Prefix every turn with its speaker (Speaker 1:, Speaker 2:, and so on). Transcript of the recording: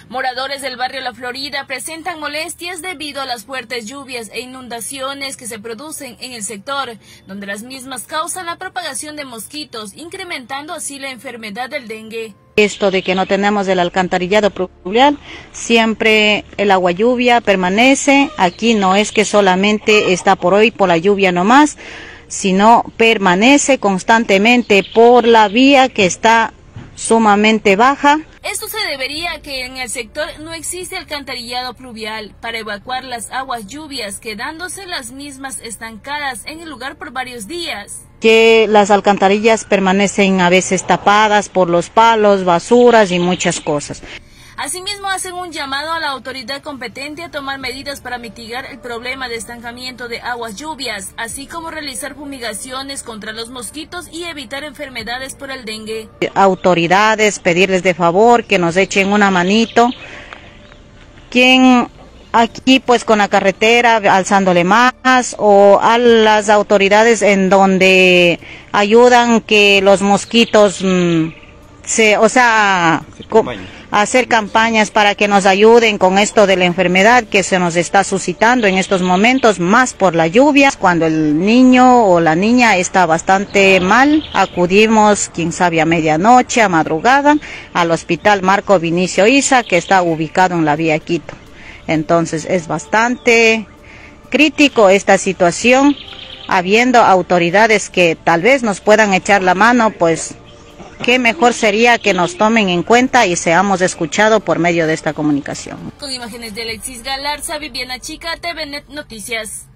Speaker 1: Moradores del barrio La Florida presentan molestias debido a las fuertes lluvias e inundaciones que se producen en el sector, donde las mismas causan la propagación de mosquitos, incrementando así la enfermedad del dengue.
Speaker 2: Esto de que no tenemos el alcantarillado pluvial, siempre el agua lluvia permanece. Aquí no es que solamente está por hoy por la lluvia nomás, sino permanece constantemente por la vía que está sumamente baja.
Speaker 1: Esto se debería a que en el sector no existe alcantarillado pluvial para evacuar las aguas lluvias, quedándose las mismas estancadas en el lugar por varios días.
Speaker 2: Que las alcantarillas permanecen a veces tapadas por los palos, basuras y muchas cosas.
Speaker 1: Asimismo, hacen un llamado a la autoridad competente a tomar medidas para mitigar el problema de estancamiento de aguas lluvias, así como realizar fumigaciones contra los mosquitos y evitar enfermedades por el dengue.
Speaker 2: Autoridades, pedirles de favor que nos echen una manito. Quien aquí pues con la carretera alzándole más, o a las autoridades en donde ayudan que los mosquitos hacer campañas para que nos ayuden con esto de la enfermedad que se nos está suscitando en estos momentos, más por la lluvia. Cuando el niño o la niña está bastante mal, acudimos, quién sabe, a medianoche, a madrugada, al hospital Marco Vinicio Isa, que está ubicado en la vía Quito. Entonces es bastante crítico esta situación, habiendo autoridades que tal vez nos puedan echar la mano, pues qué mejor sería que nos tomen en cuenta y seamos escuchados por medio de esta comunicación.
Speaker 1: Con imágenes de Alexis Galarza, Viviana Chica, TVNet Noticias.